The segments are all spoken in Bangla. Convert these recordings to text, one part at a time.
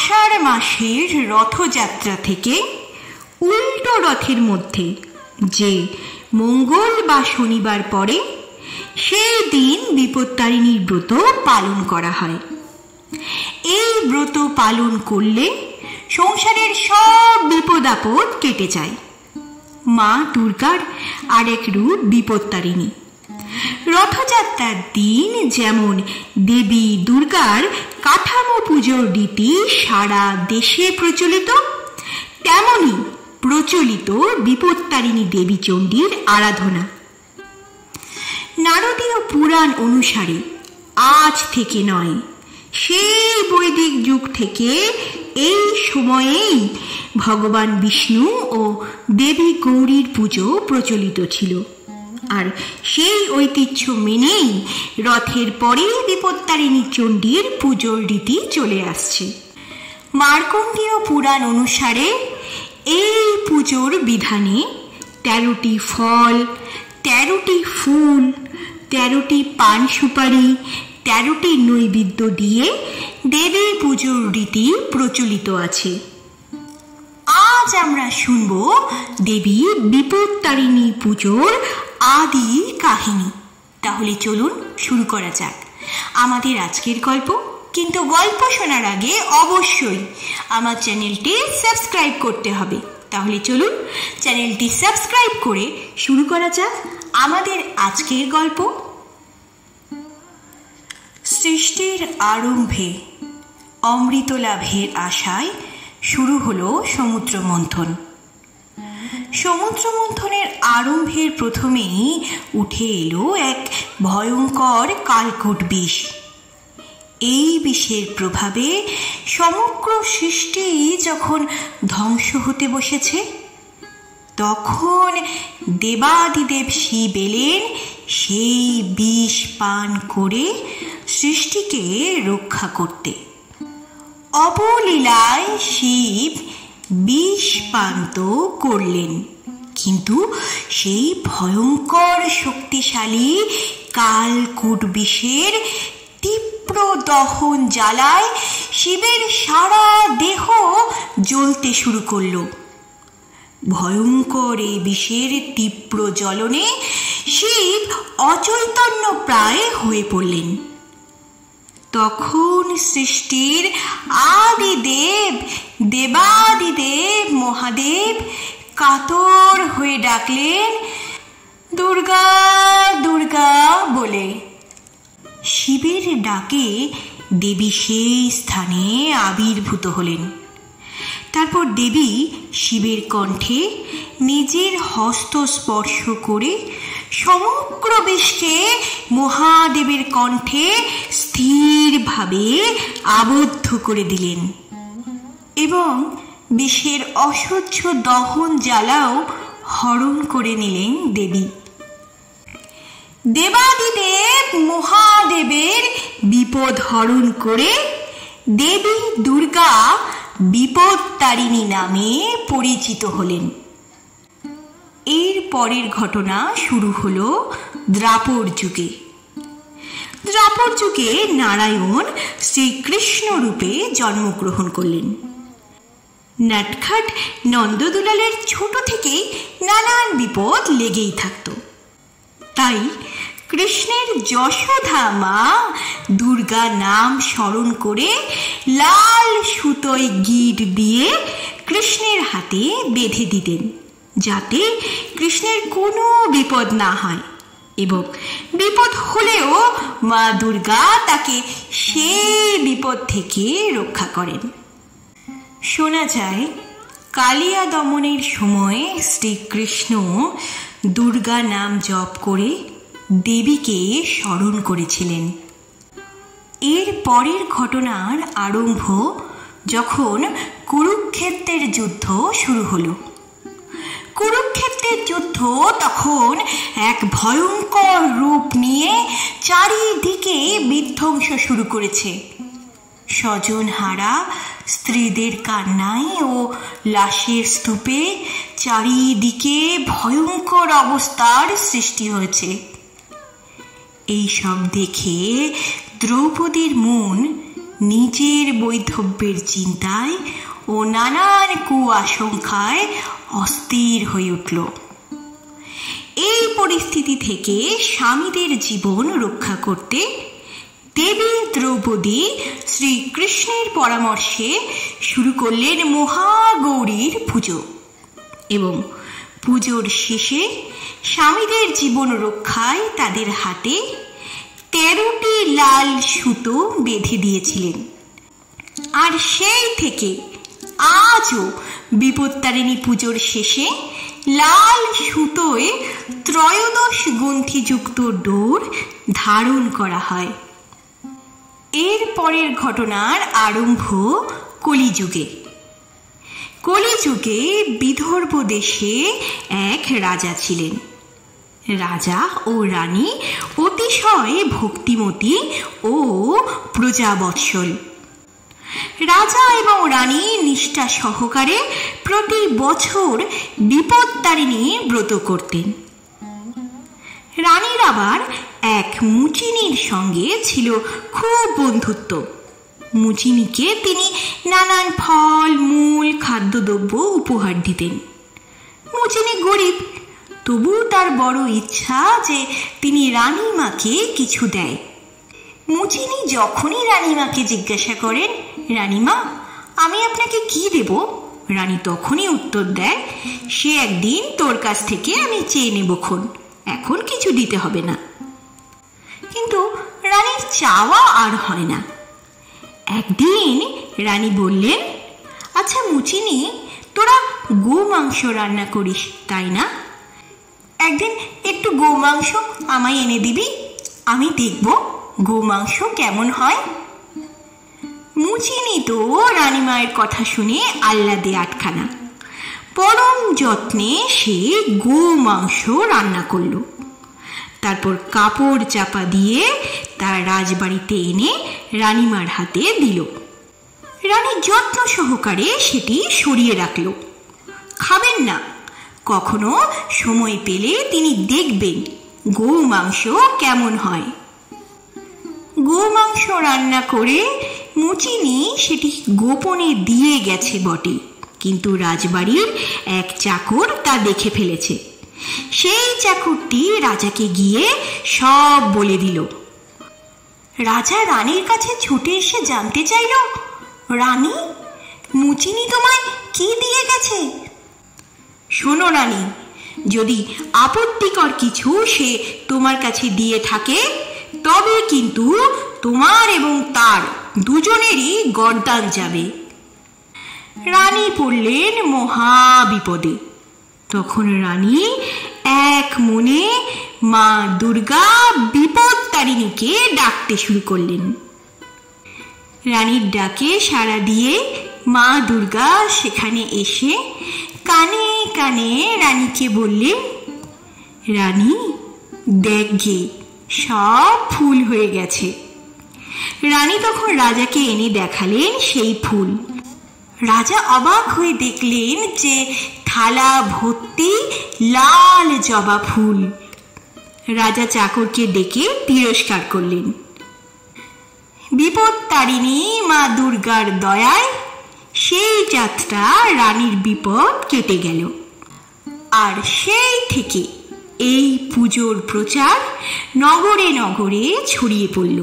আষাঢ় মাসের রথযাত্রা থেকে উল্টো রথের মধ্যে যে মঙ্গল বা শনিবার পড়ে সেই দিন বিপত্তারিণীর ব্রত পালন করা হয়। এই ব্রত পালন করলে সংসারের সব বিপদ আপদ কেটে যায়। মা দুর্গার আরেক রূপ বিপত্তারিণী। রথযাত্রার দিন যেমন দেবী দুর্গার কাঠামো পুজোর রীতি সারা দেশে প্রচলিত, তেমনি প্রচলিত বিপত্তারিণী দেবী চণ্ডীর আরাধনা। নারদীয় পুরাণ অনুসারে আজ থেকে নয়, সেই বৈদিক যুগ থেকে এই সময়েই ভগবান বিষ্ণু ও দেবী গৌরীর পুজো প্রচলিত ছিল। আর সেই ঐতিহ্য মেনেই রথের পরে বিপত্তারিণী চণ্ডীর পুজোর রীতি চলে আসছে। মার্কণ্ডেয় পুরাণ অনুসারে এই পুজোর বিধানে 13টি ফল, 13টি ফুল, 13টি পান সুপারি, 13টি নৈবেদ্য দিয়ে দেবী পুজোর রীতি প্রচলিত আছে। আজ আমরা শুনব দেবী বিপত্তারিণী পুজোর আদি কাহিনী। তাহলে চলুন শুরু করা যাক আমাদের আজকের গল্প। কিন্তু গল্প শোনার আগে অবশ্যই আমার চ্যানেলটি সাবস্ক্রাইব করতে হবে। তাহলে চলুন চ্যানেলটি সাবস্ক্রাইব করে শুরু করা যাক আমাদের আজকের গল্প। সৃষ্টির আরম্ভে অমৃত লাভের আশায় শুরু হলো সমুদ্র মন্থন। সমুদ্র মন্থনের আরম্ভের প্রথমেই উঠে এলো এক ভয়ঙ্কর কালকূট বিষ। এই বিষের প্রভাবে সমগ্র সৃষ্টি যখন ধ্বংস হতে বসেছে, তখন দেবাদিদেব শিব এলেন সেই বিষ পান করে সৃষ্টিকে রক্ষা করতে। অবলীলায় শিব বিষ পান তো করলেন, কিন্তু সেই ভয়ঙ্কর শক্তিশালী কালকূট বিষের তীব্র দহন জ্বালায় শিবের সারা দেহ জ্বলতে শুরু করল। ভয়ঙ্কর এই বিষের তীব্র জ্বলনে শিব অচৈতন্য প্রায় হয়ে পড়লেন। তখন সৃষ্টির আদিদেব দেবাদিদেব মহাদেব কাতর হয়ে ডাকলেন, দুর্গা দুর্গা বলে। শিবের ডাকে দেবী সেই স্থানে আবির্ভূত হলেন। তারপর দেবী শিবের কণ্ঠে নিজের হস্ত স্পর্শ করে সমগ্র বিষকে মহাদেবের কণ্ঠে স্থিরভাবে আবদ্ধ করে দিলেন এবং বিষের অসহ্য দহন জ্বালাও হরণ করে নিলেন দেবী। দেবাদিদেব মহাদেবের বিপদ হরণ করে দেবী দুর্গা বিপত্তারিণী নামে পরিচিত হলেন। এর পরের ঘটনা শুরু হলো দ্বাপর যুগে। দ্বাপর যুগে নারায়ণ শ্রীকৃষ্ণ রূপে জন্মগ্রহণ করলেন। নটখট নন্দদুলালের ছোট থেকেই নানান বিপদ লেগেই থাকত। তাই কৃষ্ণের যশোদা মা দুর্গা নাম স্মরণ করে লাল সুতোয় গিঁট দিয়ে কৃষ্ণের হাতে বেঁধে দিতেন, যাতে কৃষ্ণের কোনো বিপদ না হয়, এবং বিপদ হলেও মা দুর্গা তাকে সেই বিপদ থেকে রক্ষা করেন। শোনা যায় কালিয়া দমনের সময় শ্রীকৃষ্ণ দুর্গা নাম জপ করে দেবীকে স্মরণ করেছিলেন। এর পরের ঘটনার আরম্ভ যখন কুরুক্ষেত্রের যুদ্ধ শুরু হলো। কুরুক্ষেত্রের যুদ্ধ তখন এক ভয়ঙ্কর রূপ নিয়ে চারিদিকে বিধ্বংস শুরু করেছে। স্বজনহারা স্ত্রীদের কান্নায় ও লাশের স্তূপে চারিদিকে ভয়ঙ্কর অবস্থার সৃষ্টি হয়েছে। এই সব দেখে দ্রৌপদীর মন নিজের বৈধব্যের চিন্তায় ও নানান কুআশঙ্কায় অস্থির হয়ে উঠল। এই পরিস্থিতি থেকে স্বামীদের জীবন রক্ষা করতে দেবী দ্রৌপদী শ্রীকৃষ্ণের পরামর্শে শুরু করলেন মহাগৌরীর পুজো এবং পুজোর শেষে স্বামীদের জীবন রক্ষায় তাদের হাতে 13টি লাল সুতো বেঁধে দিয়েছিলেন। আর সেই থেকে আজও বিপত্তারিণী পুজোর শেষে লাল সুতোয় 13 গ্রন্থিযুক্ত ডোর ধারণ করা হয়। এর পরের ঘটনার আরম্ভ কলিযুগে। কলিযুগে বিদর্ভ দেশে এক রাজা ছিলেন। রাজা ও রানী অতিশয় ভক্তিমতী ও প্রজাবৎসল। রাজা এবং রানী নিষ্ঠা সহকারে প্রতি বছর বিপত্তারিণী ব্রত করতেন। রানীর আবার এক মুচিনির সঙ্গে ছিল খুব বন্ধুত্ব। মুচিনিকে তিনি নানান ফল মূল খাদ্যদ্রব্য উপহার দিতেন। মুচিনি গরিব, তবু তার বড় ইচ্ছা যে তিনি রানীমাকে কিছু দেয়। মুচিনি যখনই রানীমাকে জিজ্ঞাসা করেন, রানীমা আমি আপনাকে কি দেব, রানী তখনই উত্তর দেয়, সে একদিন তোর কাছ থেকে আমি চেয়ে নেবক্ষণ, এখন কিছু দিতে হবে না। কিন্তু রানীর চাওয়া আর হয় না। একদিন রানী বললেন, আচ্ছা মুচিনি, তোরা গো মাংস রান্না করিস তাই না? একদিন একটু গো মাংস আমায় এনে দিবি, আমি দেখব গো মাংস কেমন হয়। মুচিনি তো রানীমায়ের কথা শুনে আহ্লাদে আটখানা। পরম যত্নে সে গো মাংস রান্না করল। তারপর কাপড় চাপা দিয়ে তার রাজবাড়িতে এনে রানীমার হাতে দিল। রানী যত্ন সহকারে সেটি সরিয়ে রাখল। খাবেন না, কখনো সময় পেলে তিনি দেখবেন গো মাংস কেমন হয়। গো মাংস রান্না করে মুচিনি সেটি গোপনে দিয়ে গেছে বটে, কিন্তু রাজবাড়ির এক চাকর তা দেখে ফেলেছে। সেই চাকরটি রাজাকে গিয়ে সব বলে দিল। রাজা রানীর কাছে ছুটে এসে জানতে চাইল, রানী মুচিনি তোমায় কি দিয়ে গেছে? শোনো রানী, যদি আপত্তিকর কিছু সে তোমার কাছে দিয়ে থাকে তবে কিন্তু তোমার এবং তার দুজনেরই গর্দান যাবে। রানী পড়লেন মহা বিপদে। তখন রানী এক মনে মা দুর্গা বিপত্তারিণীকে ডাকতে শুরু করলেন। রানীর ডাকে সাড়া দিয়ে মা দুর্গা সেখানে এসে কানে কানে রানীকে বললেন, রানী দেখ গে, সব ফুল হয়ে গেছে। রানী তখন রাজাকে এনে দেখালেন সেই ফুল। রাজা অবাক হয়ে দেখলেন যে থালা ভর্তি লাল জবা ফুল। রাজা চাকরকে ডেকে তিরস্কার করলেন। বিপত্তারিণী মা দুর্গার দয়ায় সেই যাত্রা রানীর বিপদ কেটে গেল। আর সেই থেকে এই পুজোর প্রচার নগরে নগরে ছড়িয়ে পড়ল।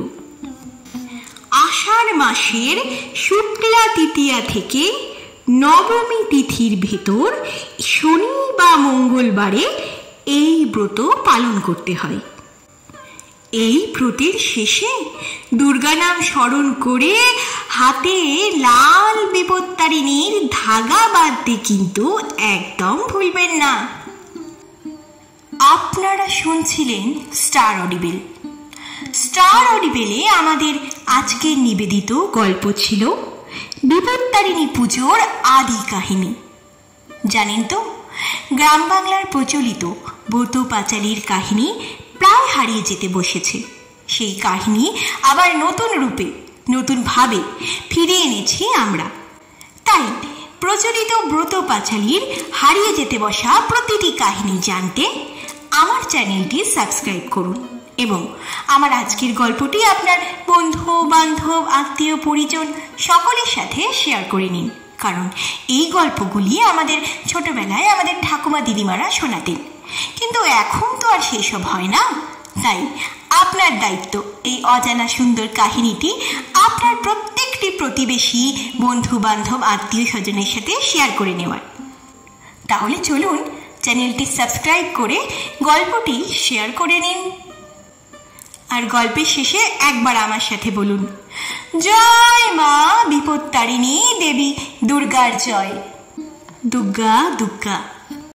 আষাঢ় মাসের শুক্লা তৃতীয়া থেকে নবমী তিথির ভেতর শনি বা মঙ্গলবারে এই ব্রত পালন করতে হয়। এই ব্রতের শেষে দুর্গা নাম স্মরণ করে হাতে লাল বিপত্তারিণীর ধাগা বাঁধতে কিন্তু একদম ভুলবেন না। আপনারা শুনছিলেন স্টার অডিবেল। স্টার অডিবেলে আমাদের আজকের নিবেদিত গল্প ছিল বিপত্তারিণী পুজোর আদি কাহিনী। জানেন তো, গ্রাম বাংলার প্রচলিত ব্রত পাঁচালীর কাহিনী প্রায় হারিয়ে যেতে বসেছে। সেই কাহিনী আবার নতুন রূপে, নতুন ভাবে ফিরিয়ে এনেছি আমরা। তাই প্রচলিত ব্রত পাঁচালীর হারিয়ে যেতে বসা প্রতিটি কাহিনী জানতে আমার চ্যানেলটি সাবস্ক্রাইব করুন এবং আমার আজকের গল্পটি আপনার বন্ধু বান্ধব আত্মীয় পরিজন সকলের সাথে শেয়ার করে নিন, কারণ এই গল্পগুলি আমাদের ছোটবেলায় আমাদের ঠাকুমা দিদিমারা শোনাতেন, কিন্তু এখন তো আর সেসব হয় না। তাই আপনার দায়িত্ব এই অজানা সুন্দর কাহিনীটি আপনার প্রত্যেকটি প্রতিবেশী, বন্ধু বান্ধব, আত্মীয় স্বজনের সাথে শেয়ার করে নেওয়ার। তাহলে চলুন চ্যানেলটি সাবস্ক্রাইব করে গল্পটি শেয়ার করে নিন। আর গল্পের শেষে একবার আমার সাথে বলুন, জয় মা বিপত্তারিণী দেবী দুর্গার জয়। দুর্গা দুর্গা।